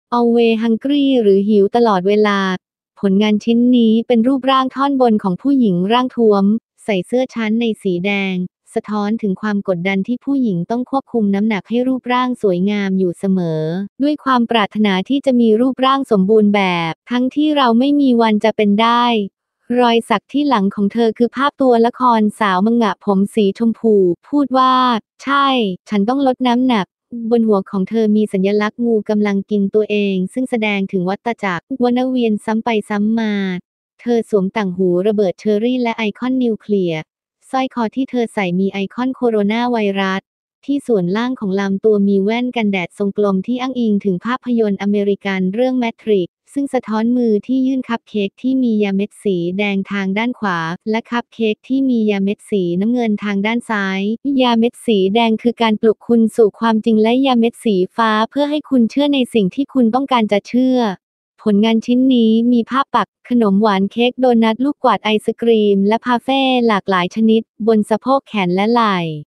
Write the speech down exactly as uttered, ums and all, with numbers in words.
Always hungry หรือหิวตลอดเวลาผลงานชิ้นนี้เป็นรูปร่างท่อนบนของผู้หญิงร่างท้วมใส่เสื้อชั้นในสีแดงสะท้อนถึงความกดดันที่ผู้หญิงต้องควบคุมน้ำหนักให้รูปร่างสวยงามอยู่เสมอด้วยความปรารถนาที่จะมีรูปร่างสมบูรณ์แบบทั้งที่เราไม่มีวันจะเป็นได้รอยสักที่หลังของเธอคือภาพตัวละครสาวมังงะผมสีชมพูพูดว่าใช่ฉันต้องลดน้ำหนักบนหัวของเธอมีสัญลักษณ์งูกำลังกินตัวเองซึ่งแสดงถึงวัฏจักรวนเวียนซ้ำไปซ้ำมาเธอสวมต่างหูระเบิดเชอรี่และไอคอนนิวเคลียร์สร้อยคอที่เธอใส่มีไอคอนโคโรนาไวรัสที่ส่วนล่างของลำตัวมีแว่นกันแดดทรงกลมที่อ้างอิงถึงภาพยนตร์อเมริกันเรื่องแมทริกซ์ซึ่งสะท้อนมือที่ยื่นคัพเค้กที่มียาเม็ดสีแดงทางด้านขวาและคัพเค้กที่มียาเม็ดสีน้ำเงินทางด้านซ้ายยาเม็ดสีแดงคือการปลุกคุณสู่ความจริงและยาเม็ดสีฟ้าเพื่อให้คุณเชื่อในสิ่งที่คุณต้องการจะเชื่อผลงานชิ้นนี้มีภาพปักขนมหวานเค้กโดนัทลูกกวาดไอศกรีมและพาเฟ่หลากหลายชนิดบนสะโพกแขนและไหล่